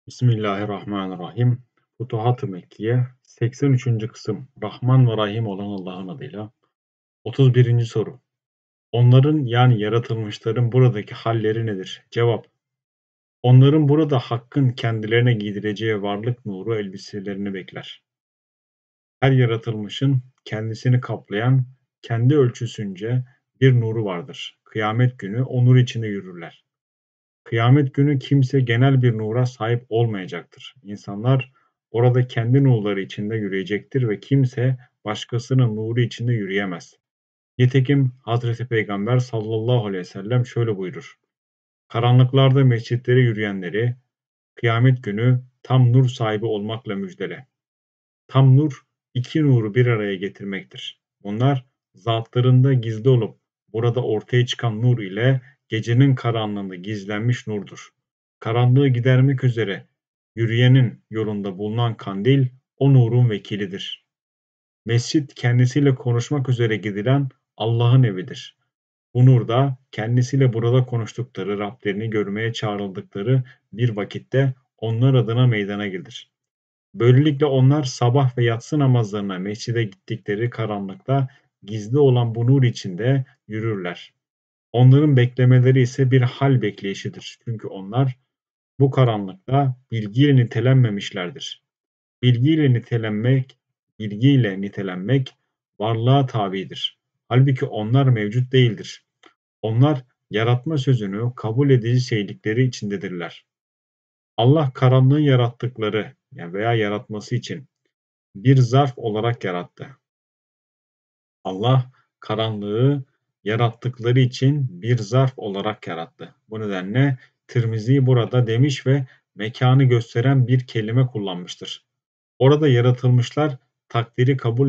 Bismillahirrahmanirrahim. Futuhat-ı Mekkiye 83. kısım Rahman ve Rahim olan Allah'ın adıyla. 31. soru. Onların yani yaratılmışların buradaki halleri nedir? Cevap. Onların burada Hakk'ın kendilerine giydireceği varlık nuru elbiselerini bekler. Her yaratılmışın kendisini kaplayan kendi ölçüsünce bir nuru vardır. Kıyamet günü o nur içinde yürürler. Kıyamet günü kimse genel bir nura sahip olmayacaktır. İnsanlar orada kendi nurları içinde yürüyecektir ve kimse başkasının nuru içinde yürüyemez. Nitekim Hazreti Peygamber sallallahu aleyhi ve sellem şöyle buyurur. Karanlıklarda mescitlere yürüyenleri kıyamet günü tam nur sahibi olmakla müjdele. Tam nur iki nuru bir araya getirmektir. Bunlar zatlarında gizli olup burada ortaya çıkan nur ile gecenin karanlığında gizlenmiş nurdur. Karanlığı gidermek üzere yürüyenin yolunda bulunan kandil o nurun vekilidir. Mescit kendisiyle konuşmak üzere gidilen Allah'ın evidir. Bu nur da kendisiyle burada konuştukları Rablerini görmeye çağrıldıkları bir vakitte onlar adına meydana gelir. Böylelikle onlar sabah ve yatsı namazlarına mescide gittikleri karanlıkta gizli olan bu nur içinde yürürler. Onların beklemeleri ise bir hal bekleyişidir. Çünkü onlar bu karanlıkta bilgiyle nitelenmemişlerdir. Bilgiyle nitelenmek, bilgiyle nitelenmek varlığa tabidir. Halbuki onlar mevcut değildir. Onlar yaratma sözünü kabul edici şeylikleri içindedirler. Allah karanlığı yarattıkları yani veya yaratması için bir zarf olarak yarattı. Allah karanlığı yarattıkları için bir zarf olarak yarattı. Bu nedenle Tirmizi burada demiş ve mekanı gösteren bir kelime kullanmıştır. Orada yaratılmışlar takdiri kabul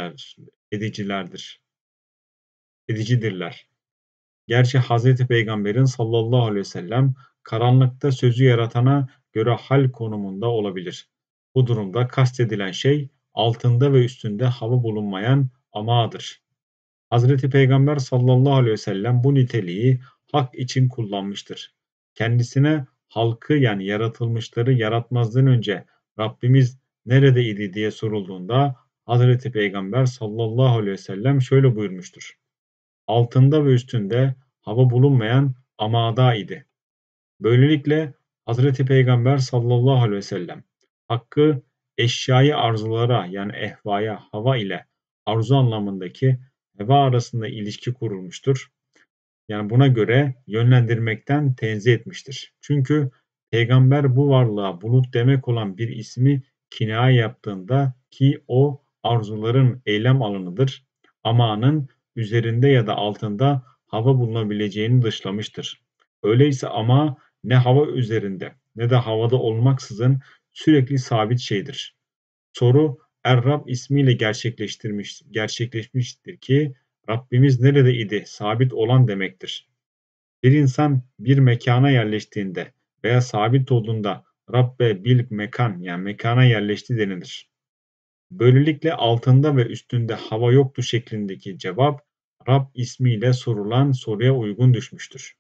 edicidirler. Gerçi Hazreti Peygamber'in sallallahu aleyhi ve sellem karanlıkta sözü yaratana göre hal konumunda olabilir. Bu durumda kastedilen şey altında ve üstünde hava bulunmayan amağıdır. Hazreti Peygamber sallallahu aleyhi ve sellem bu niteliği hak için kullanmıştır. Kendisine halkı yani yaratılmışları yaratmazdan önce Rabbimiz neredeydi diye sorulduğunda Hazreti Peygamber sallallahu aleyhi ve sellem şöyle buyurmuştur. Altında ve üstünde hava bulunmayan amada idi. Böylelikle Hazreti Peygamber sallallahu aleyhi ve sellem hakkı eşyayı arzulara yani ehvaya hava ile arzu anlamındaki heva arasında ilişki kurulmuştur. Yani buna göre yönlendirmekten tenzih etmiştir. Çünkü peygamber bu varlığa bulut demek olan bir ismi kinaye yaptığında ki o arzuların eylem alanıdır, amanın üzerinde ya da altında hava bulunabileceğini dışlamıştır. Öyleyse ama ne hava üzerinde ne de havada olmaksızın sürekli sabit şeydir. Soru Er-Rab ismiyle gerçekleşmiştir ki Rabbimiz nerede idi? Sabit olan demektir. Bir insan bir mekana yerleştiğinde veya sabit olduğunda Rabbe bil mekan yani mekana yerleşti denilir. Böylelikle altında ve üstünde hava yoktu şeklindeki cevap Rab ismiyle sorulan soruya uygun düşmüştür.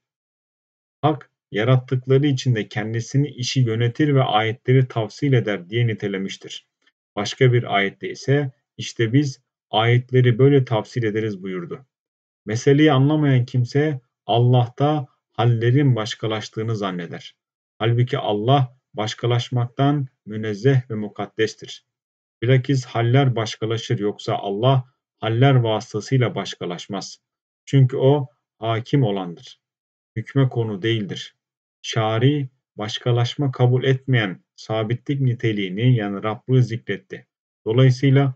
Hak yarattıkları içinde kendisini işi yönetir ve ayetleri tafsil eder diye nitelemiştir. Başka bir ayette ise işte biz ayetleri böyle tafsil ederiz buyurdu. Meseleyi anlamayan kimse Allah'ta hallerin başkalaştığını zanneder. Halbuki Allah başkalaşmaktan münezzeh ve mukaddestir. Bilakis haller başkalaşır yoksa Allah haller vasıtasıyla başkalaşmaz. Çünkü o hakim olandır. Hükme konu değildir. Şari başkalaşma kabul etmeyen sabitlik niteliğini yani Rabb'ı zikretti. Dolayısıyla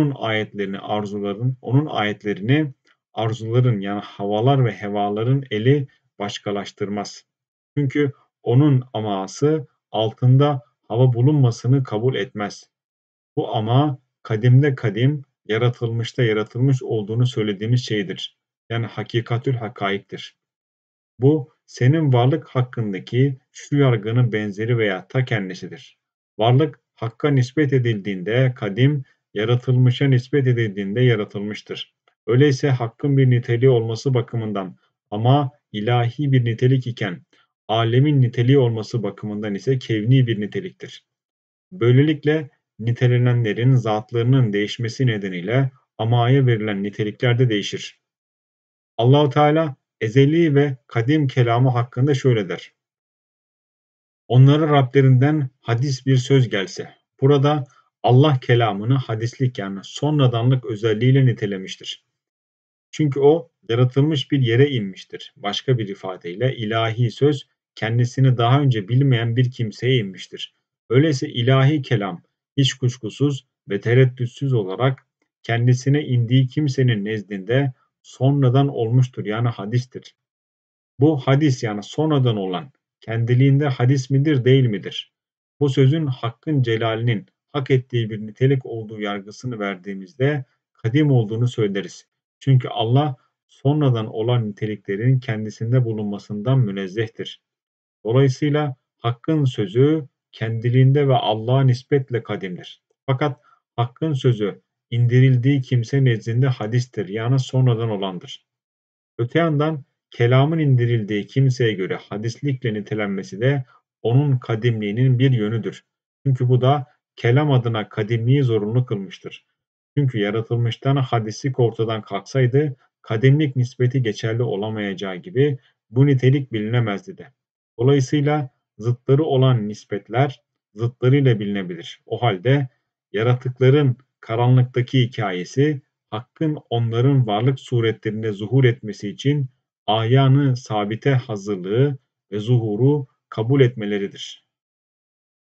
onun ayetlerini arzuların yani havalar ve hevaların eli başkalaştırmaz. Çünkü onun aması altında hava bulunmasını kabul etmez. Bu ama kadimde kadim, yaratılmışta yaratılmış olduğunu söylediğimiz şeydir. Yani hakikatül hakaiktir. Bu senin varlık hakkındaki şu yargının benzeri veya ta kendisidir. Varlık Hakk'a nispet edildiğinde kadim, yaratılmışa nispet edildiğinde yaratılmıştır. Öyleyse Hakk'ın bir niteliği olması bakımından ama ilahi bir nitelik iken âlemin niteliği olması bakımından ise kevni bir niteliktir. Böylelikle nitelenenlerin zatlarının değişmesi nedeniyle amaya verilen nitelikler de değişir. Allah-u Teala ezeli ve kadim kelamı hakkında şöyle der: Onlara Rablerinden hadis bir söz gelse. Burada Allah kelamını hadislik yani sonradanlık özelliğiyle nitelemiştir. Çünkü o yaratılmış bir yere inmiştir. Başka bir ifadeyle ilahi söz kendisini daha önce bilmeyen bir kimseye inmiştir. Öyleyse ilahi kelam hiç kuşkusuz ve tereddütsüz olarak kendisine indiği kimsenin nezdinde sonradan olmuştur yani hadistir. Bu hadis yani sonradan olan kendiliğinde hadis midir değil midir? Bu sözün hakkın celalinin hak ettiği bir nitelik olduğu yargısını verdiğimizde kadim olduğunu söyleriz. Çünkü Allah sonradan olan niteliklerin kendisinde bulunmasından münezzehtir. Dolayısıyla hakkın sözü kendiliğinde ve Allah'a nispetle kadimdir. Fakat hakkın sözü indirildiği kimse nezdinde hadistir yani sonradan olandır. Öte yandan kelamın indirildiği kimseye göre hadislikle nitelenmesi de onun kadimliğinin bir yönüdür. Çünkü bu da kelam adına kadimliği zorunlu kılmıştır. Çünkü yaratılmıştan hadislik ortadan kalksaydı kadimlik nispeti geçerli olamayacağı gibi bu nitelik bilinemezdi de. Dolayısıyla zıtları olan nispetler zıtlarıyla bilinebilir. O halde yaratıkların karanlıktaki hikayesi Hakk'ın onların varlık suretlerinde zuhur etmesi için âyanı sabite hazırlığı ve zuhuru kabul etmeleridir.